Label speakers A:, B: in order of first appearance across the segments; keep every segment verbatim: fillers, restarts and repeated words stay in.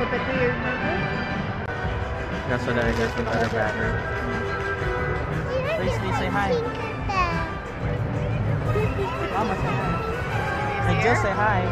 A: That's what I guess with better batter.
B: Paisley, say hi. Mama, say hi. Hey, just say hi.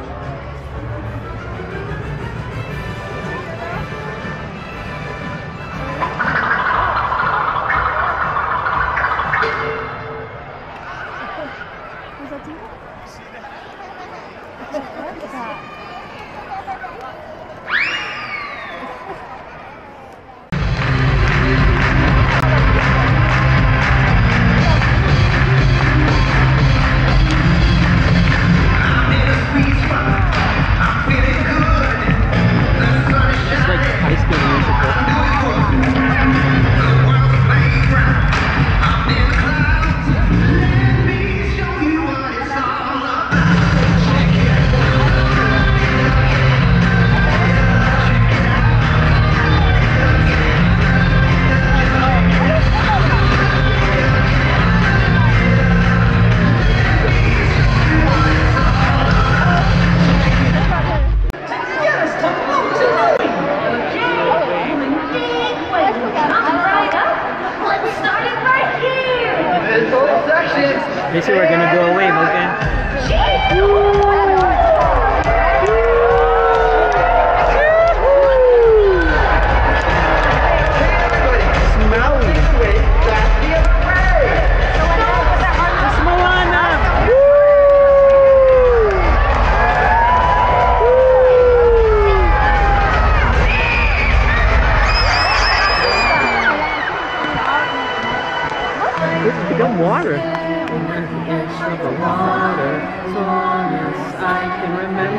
A: They say we're gonna go away, okay? This has become water. Of the water, as long as I can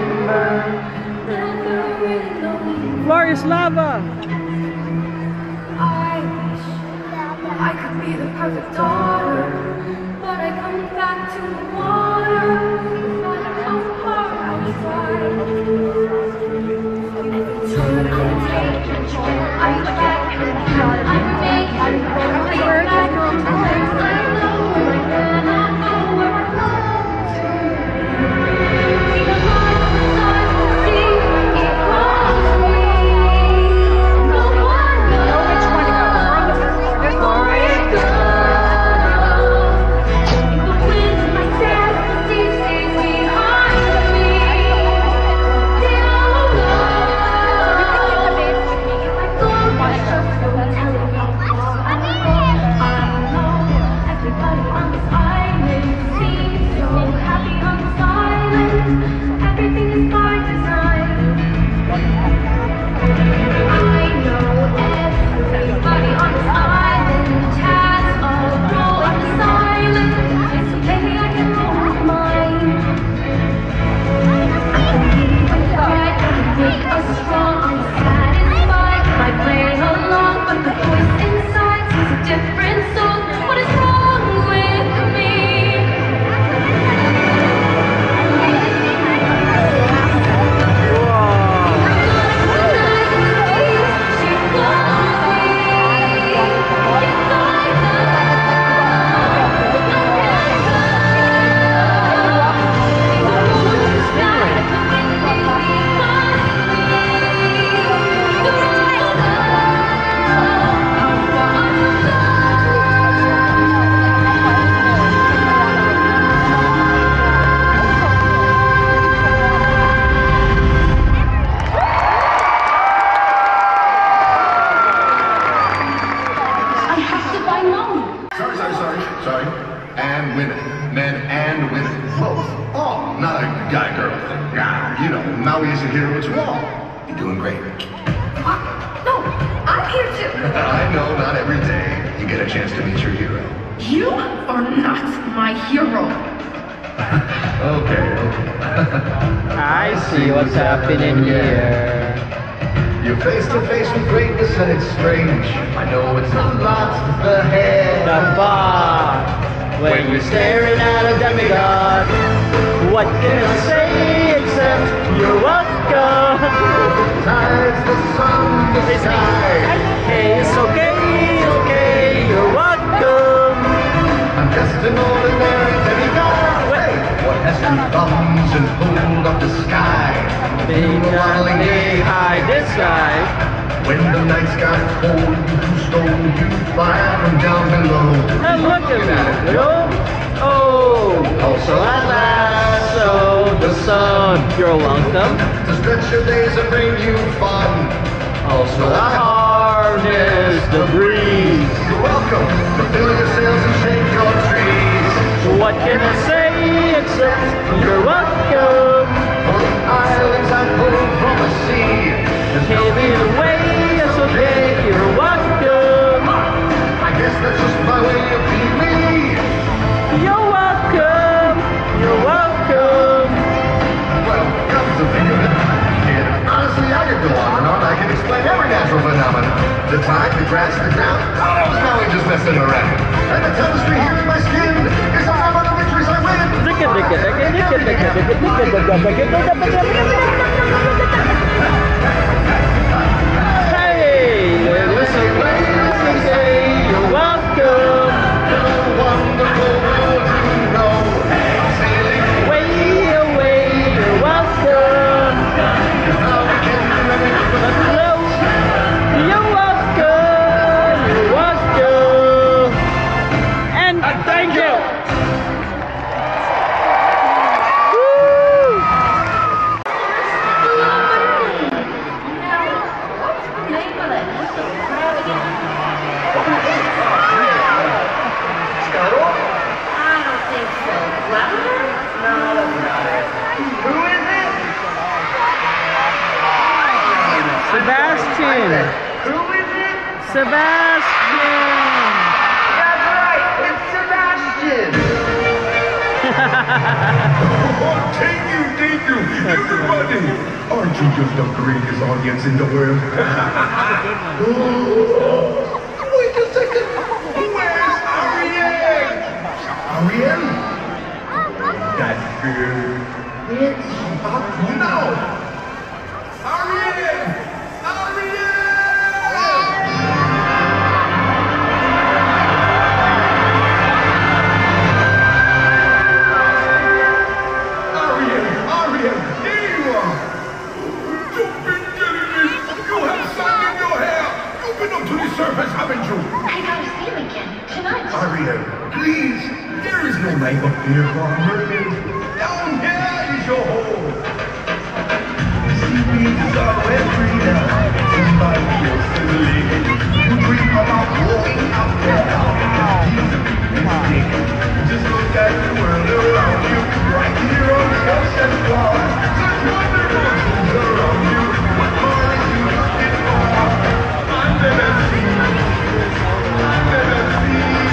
A: remember. Floor is lava.
C: I wish I could be the perfect daughter, but I come back to the water. No matter how far I try, every turn I take control, I get control. I make it perfect. I know where I cannot go.
D: And women, men and women, both. Oh, not a guy-girl thing. Nah, you know, Maui is a hero as well. You're doing great.
C: Uh, no, I'm here too.
D: I know, not every day you get a chance to meet your hero.
C: You are not my hero.
D: Okay, okay.
A: I see what's happening here.
D: You're face to face with greatness and it's strange. I know it's a lot ahead.
A: The bar, when you're staring at a demigod. What can I say except you're welcome?
D: Besides the sun, the sky.
A: Hey, it's okay, okay, you're welcome.
D: I'm just an ordinary demigod. Hey, what has two thumbs and hold up the sky?
A: Being knee high, this side.
D: When the nights got cold, you stole, you fire from down below.
A: And look at that, yo. Oh, also at last, oh, the sun. You're welcome.
D: To stretch your days and bring you fun.
A: Also the harness, the breeze.
D: You're welcome to fill your sails and shake your trees.
A: What can I say except you're welcome?
D: For the islands I pulled from the sea.
A: Came either way, it's okay, you're welcome.
D: I guess that's just my way of being me.
A: You're welcome, you're welcome.
D: Well, come to think of it, and honestly, I could go on and on. I can explain every natural phenomenon. The tide, the grass, the ground. Oh, now we're just messing around. And the chemistry here in my skin is a number of victories I win.
A: Hey, listen, ladies, say you're welcome.
D: The wonderful world you know. I'm sailing
A: Way away, you're welcome.
D: now we can do everything but
A: Hello, you're welcome, you're welcome. And thank you. Woo!
C: Now, what's the name of that extravagant? I don't think so. Lavender? No, that's not it. Who is it?
A: Sebastian.
C: Who is it?
A: Sebastian.
C: That's right, it's Sebastian.
D: Oh, thank you, thank you, everybody. Aren't you just the greatest audience in the world? Oh, wait a second. Where's Ariel? Ariel? That girl. It's up now. Ariel! Ariel! Ariel, Ariel, there you are! You've been getting me! You have sand in your hair! You've been up to the surface, haven't you?
C: I gotta see him again tonight.
D: Ariel, please! There is no life up here for a mermaid. Down here is your home! Seaweed is our wet freedom. In my ears to the lake. You dream about going out there. Just look at the world around you. Right here on the ocean floor. Such wonderful things around you. What more is you looking for? I've never seen. I've never seen.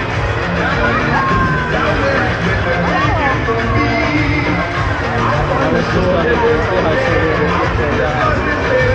D: Down there is where they're waiting for me. I want to show you.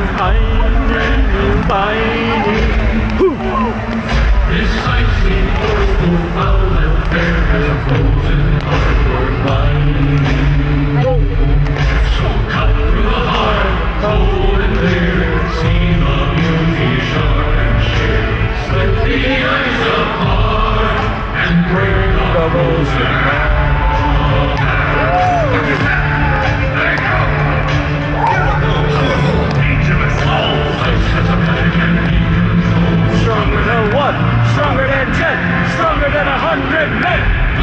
A: Binding, binding.
D: This icy coastal outlet there has a frozen hardwood binding. So cut through the heart, cold and clear, see the beauty sharp and sheer. Split the ice apart and break the frozen heart. Let it go! Beautiful, dangerous, all ice has a magic and demons know.
A: Stronger than what? Stronger than ten, stronger than a hundred men.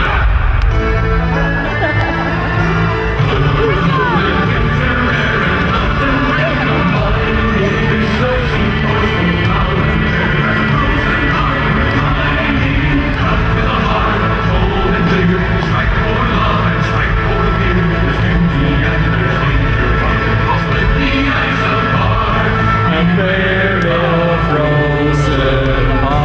A: And bear their frozen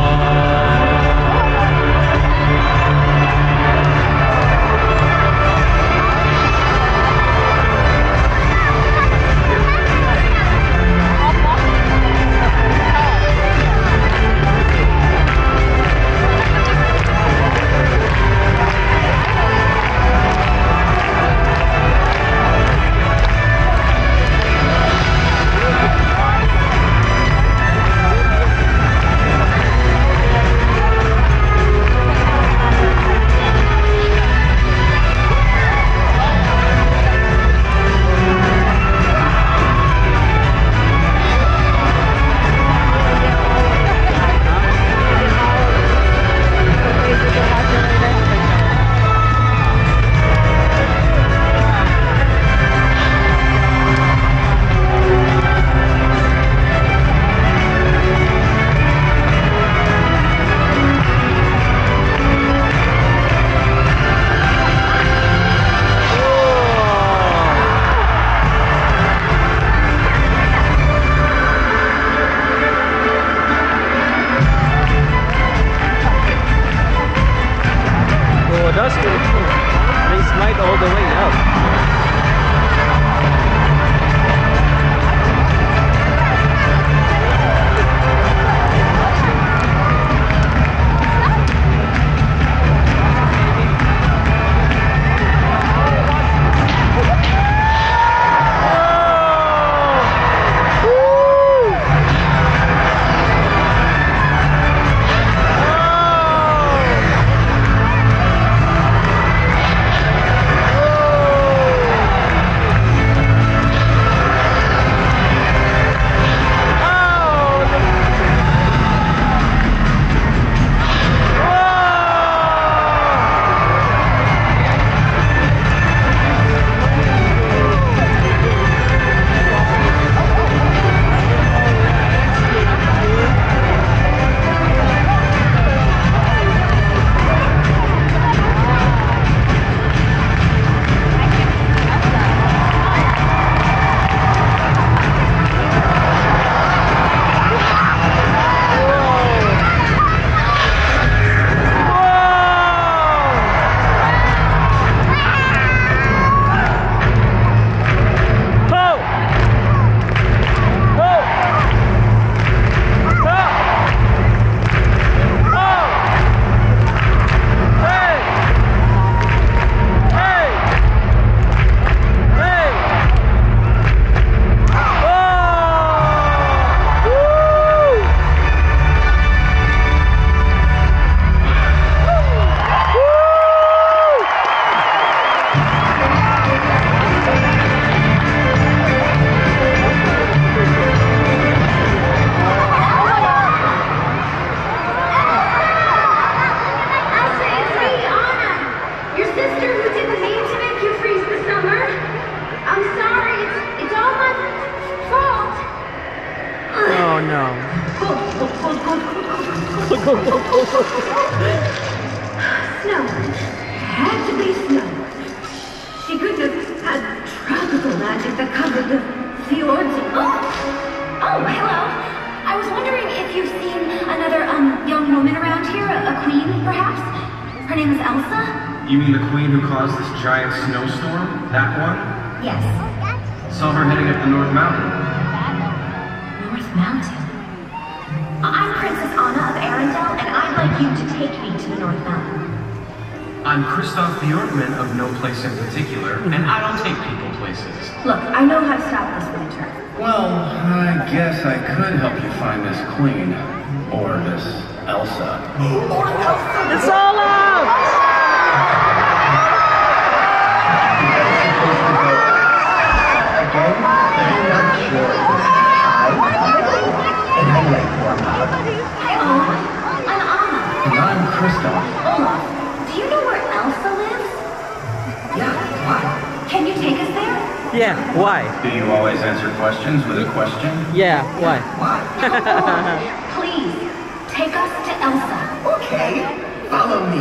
A: That's pretty cool. They slide all the way up.
C: Snow. Had to be snow. She couldn't have had tropical magic that covered the fjords. Oh! Oh, hello. I was wondering if you've seen another um young woman around here, a, a queen, perhaps? Her name is Elsa?
E: You mean the queen who caused this giant snowstorm? That one?
C: Yes.
E: Saw her heading up the North Mountain.
C: Mountain? I'm Princess Anna of Arendelle, and I'd like you to take me to the North Mountain.
E: I'm Kristoff the Orkman of No Place in Particular, and I don't take people places.
C: Look, I know how to stop this winter.
F: Well, I guess I could help you find this queen. Or this Elsa.
B: It's all out!
A: Again, I'm not sure. I and I like warm up.
C: Hi, Olaf. I'm Anna.
F: And I'm Kristoff.
C: Olaf, do you know where Elsa lives?
A: Yeah, why?
C: Can you take us there?
B: Yeah, why?
F: Do you always answer questions with a question?
B: Yeah, why?
A: Why?
C: Olaf, please, take us to Elsa.
A: Okay, follow me.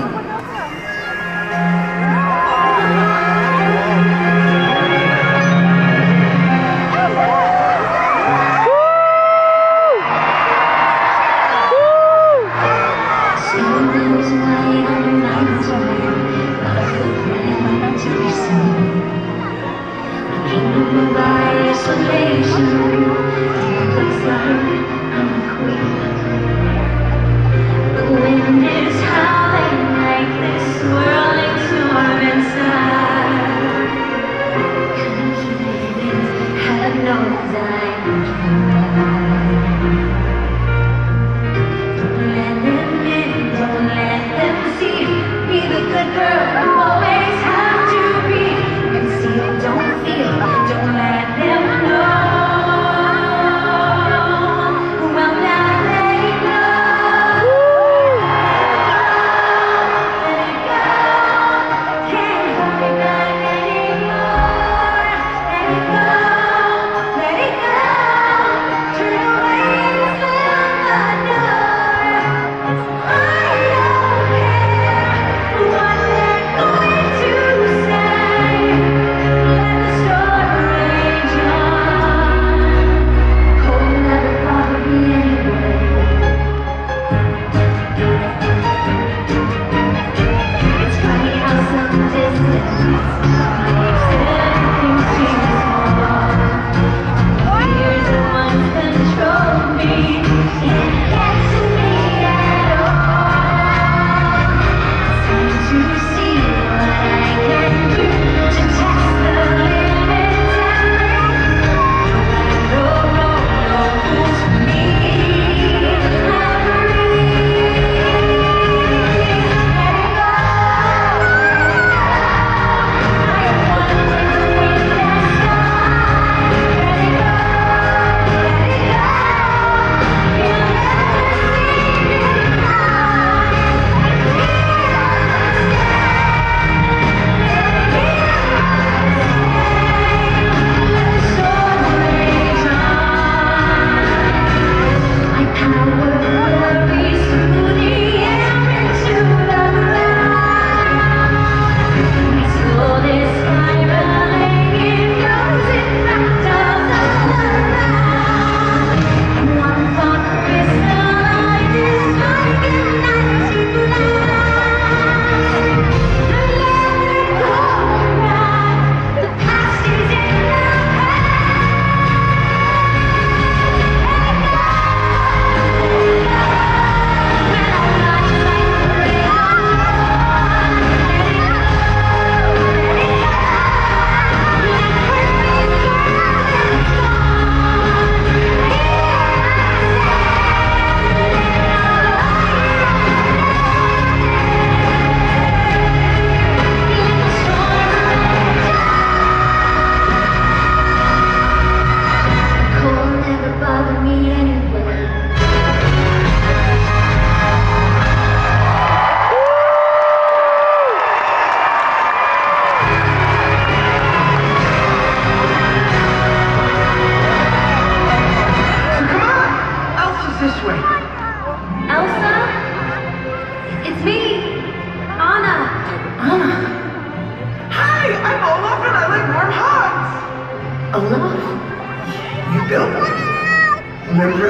A: Remember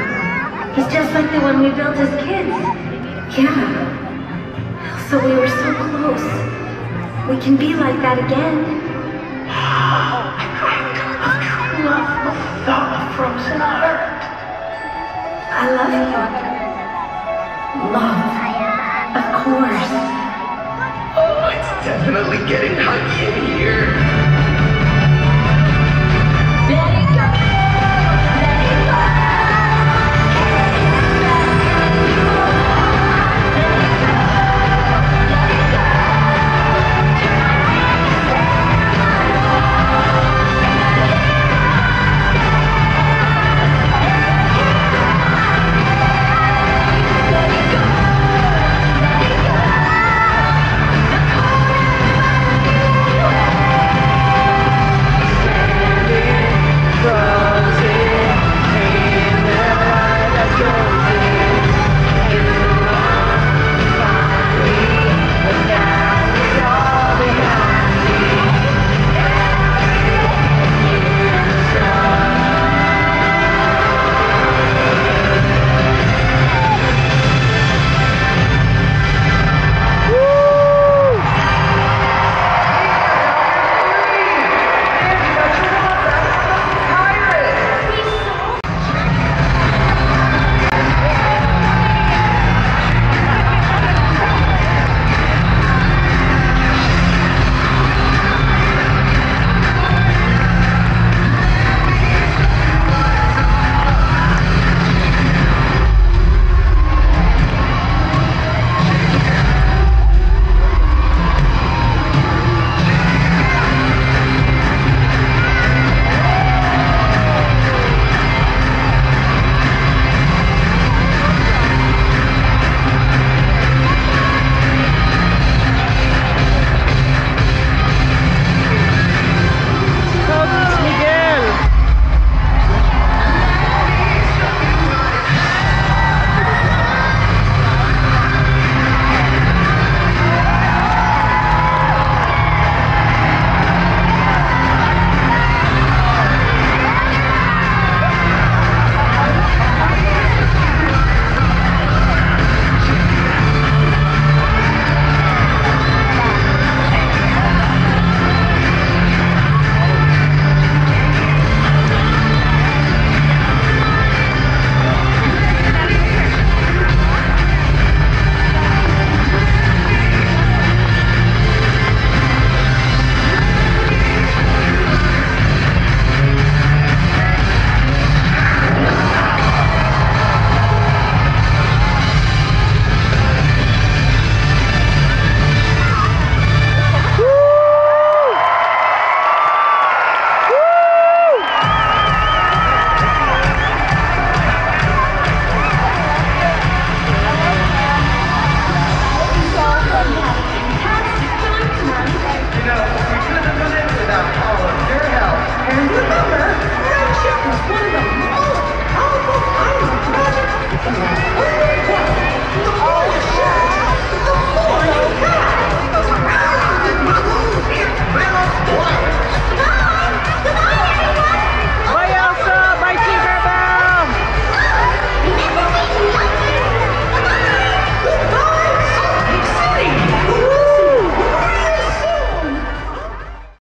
A: that?
C: He's just like the one we built as kids.
A: Yeah.
C: So we were so close. We can be like that again.
A: I dreamt of true love, the thought of frozen heart.
C: I love you. Love. Of course.
D: Oh, it's definitely getting huggy in here.